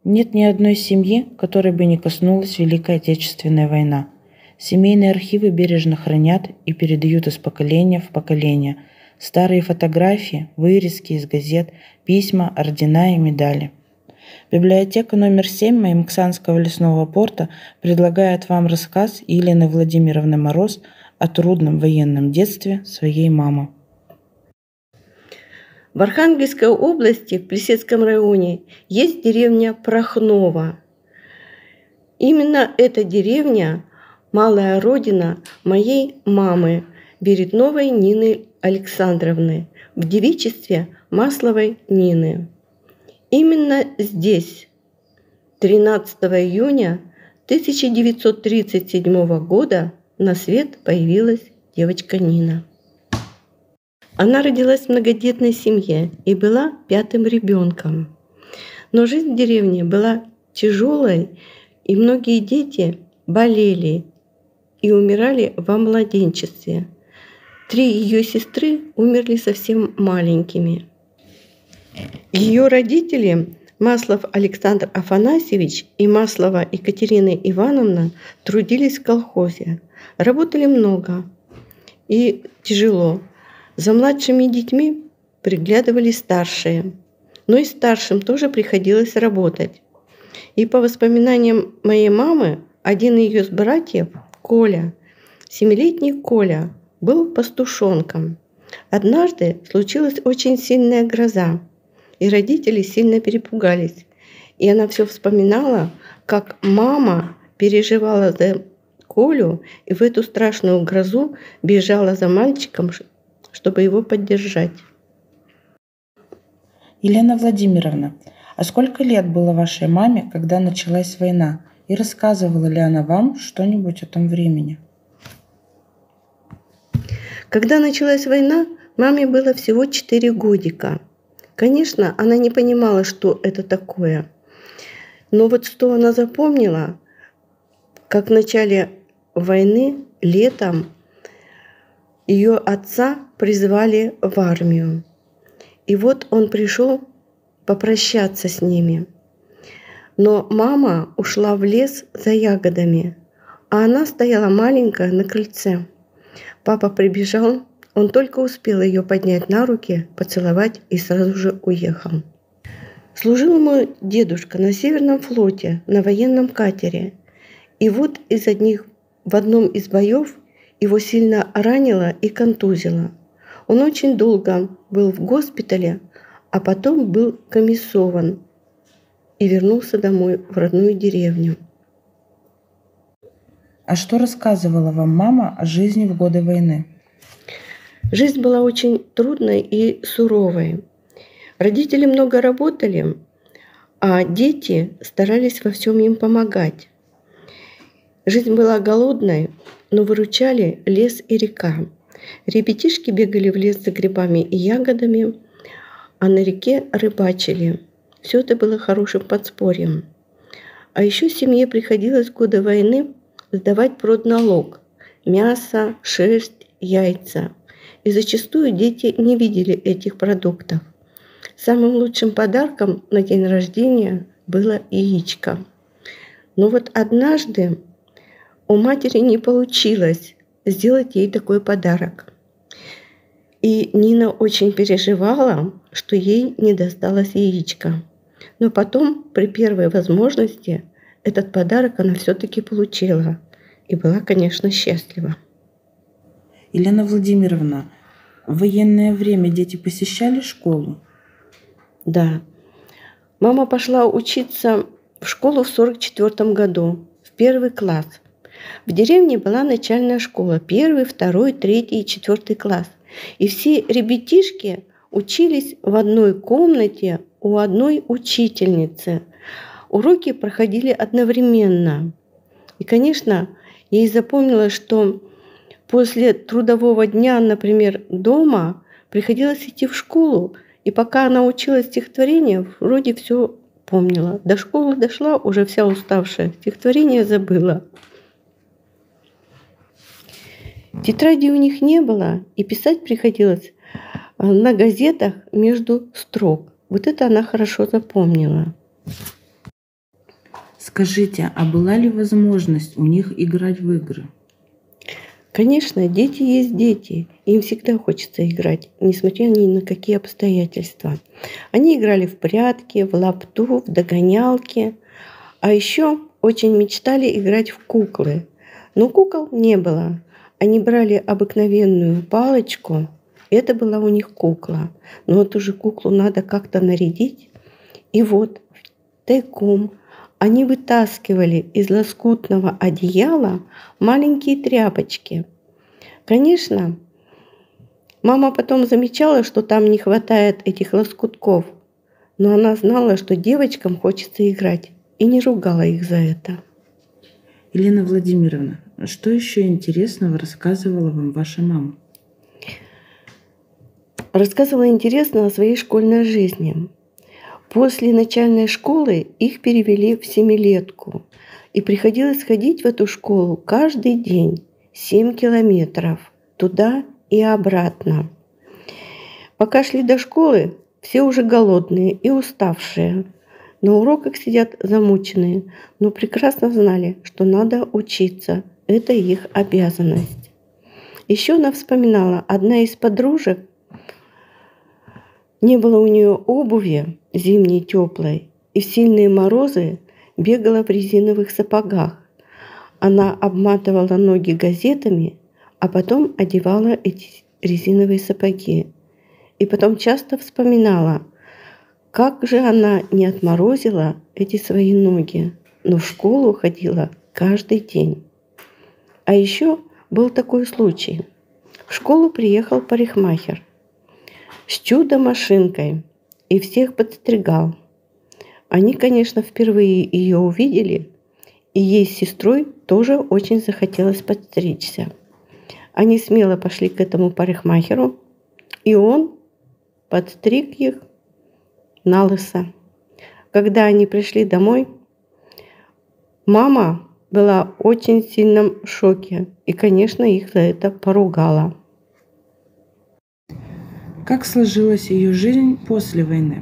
Нет ни одной семьи, которой бы не коснулась Великая Отечественная война. Семейные архивы бережно хранят и передают из поколения в поколение старые фотографии, вырезки из газет, письма, ордена и медали. Библиотека номер 7 Маимксанского лесного порта предлагает вам рассказ Елены Владимировны Мороз о трудном военном детстве своей мамы. В Архангельской области, в Плесецком районе, есть деревня Прохново. Именно эта деревня – малая родина моей мамы, Беретновой Нины Александровны, в девичестве Масловой Нины. Именно здесь, 13 июня 1937 года, на свет появилась девочка Нина. Она родилась в многодетной семье и была 5-м ребенком. Но жизнь в деревне была тяжелой, и многие дети болели и умирали во младенчестве. 3 ее сестры умерли совсем маленькими. Ее родители, Маслов Александр Афанасьевич и Маслова Екатерина Ивановна, трудились в колхозе, работали много и тяжело. За младшими детьми приглядывали старшие, но и старшим тоже приходилось работать. И по воспоминаниям моей мамы, один из ее братьев, Коля, 7-летний Коля, был пастушонком. Однажды случилась очень сильная гроза, и родители сильно перепугались. И она все вспоминала, как мама переживала за Колю и в эту страшную грозу бежала за мальчиком, чтобы его поддержать. Елена Владимировна, а сколько лет было вашей маме, когда началась война? И рассказывала ли она вам что-нибудь о том времени? Когда началась война, маме было всего 4 годика. Конечно, она не понимала, что это такое. Но вот что она запомнила, как в начале войны, летом, ее отца призвали в армию. И вот он пришел попрощаться с ними. Но мама ушла в лес за ягодами, а она стояла маленькая на крыльце. Папа прибежал, он только успел ее поднять на руки, поцеловать и сразу же уехал. Служил мой дедушка на Северном флоте, на военном катере. И вот в одном из боев его сильно ранило и контузило. Он очень долго был в госпитале, а потом был комиссован и вернулся домой в родную деревню. А что рассказывала вам мама о жизни в годы войны? Жизнь была очень трудной и суровой. Родители много работали, а дети старались во всем им помогать. Жизнь была голодной, но выручали лес и река. Ребятишки бегали в лес за грибами и ягодами, а на реке рыбачили. Все это было хорошим подспорьем. А еще семье приходилось в годы войны сдавать продналог – мясо, шерсть, яйца. И зачастую дети не видели этих продуктов. Самым лучшим подарком на день рождения было яичко. Но вот однажды у матери не получилось сделать ей такой подарок. И Нина очень переживала, что ей не досталось яичко. Но потом, при первой возможности, этот подарок она все-таки получила. И была, конечно, счастлива. Елена Владимировна, в военное время дети посещали школу? Да. Мама пошла учиться в школу в 1944 году, в 1 класс. В деревне была начальная школа, 1, 2, 3 и 4 класс. И все ребятишки учились в одной комнате у одной учительницы. Уроки проходили одновременно. И, конечно, ей запомнилось, что после трудового дня, например, дома, приходилось идти в школу. И пока она училась стихотворение, вроде все помнила. До школы дошла, уже вся уставшая, стихотворение забыла. Тетрадей у них не было, и писать приходилось на газетах между строк. Вот это она хорошо запомнила. Скажите, а была ли возможность у них играть в игры? Конечно, дети есть дети. Им всегда хочется играть, несмотря ни на какие обстоятельства. Они играли в прятки, в лапту, в догонялки. А еще очень мечтали играть в куклы. Но кукол не было. Они брали обыкновенную палочку. Это была у них кукла. Но эту же куклу надо как-то нарядить. И вот тайком они вытаскивали из лоскутного одеяла маленькие тряпочки. Конечно, мама потом замечала, что там не хватает этих лоскутков, но она знала, что девочкам хочется играть, и не ругала их за это. Елена Владимировна, что еще интересного рассказывала вам ваша мама? Рассказывала интересно о своей школьной жизни. После начальной школы их перевели в семилетку. И приходилось ходить в эту школу каждый день 7 километров туда и обратно. Пока шли до школы, все уже голодные и уставшие. На уроках сидят замученные, но прекрасно знали, что надо учиться. Это их обязанность. Еще она вспоминала, одна из подружек, не было у нее обуви зимней теплой, и в сильные морозы бегала в резиновых сапогах. Она обматывала ноги газетами, а потом одевала эти резиновые сапоги. И потом часто вспоминала, как же она не отморозила эти свои ноги, но в школу ходила каждый день. А еще был такой случай. В школу приехал парикмахер с чудо-машинкой и всех подстригал. Они, конечно, впервые ее увидели, и ей с сестрой тоже очень захотелось подстричься. Они смело пошли к этому парикмахеру, и он подстриг их налысо. Когда они пришли домой, мама была в очень сильном шоке и, конечно, их за это поругала. Как сложилась ее жизнь после войны?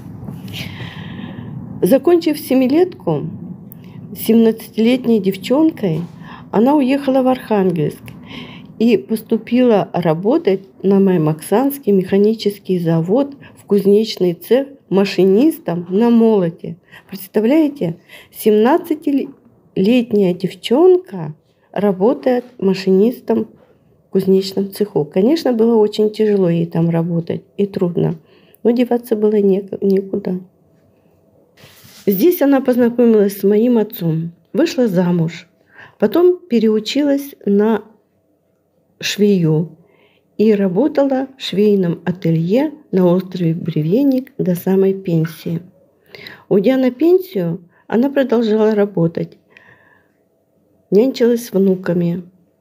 Закончив семилетку, 17-летней девчонкой, она уехала в Архангельск и поступила работать на Маймаксанский механический завод в кузнечный цех машинистом на молоте. Представляете, 17-летняя девчонка работает машинистом в кузнечном цеху. Конечно, было очень тяжело ей там работать и трудно, но деваться было некуда. Здесь она познакомилась с моим отцом, вышла замуж, потом переучилась на швею и работала в швейном ателье на острове Бревенник до самой пенсии. Уйдя на пенсию, она продолжала работать, нянчилась с внуками,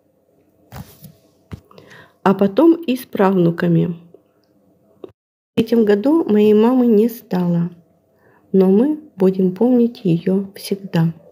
а потом и с правнуками. В этом году моей мамы не стало, но мы будем помнить ее всегда.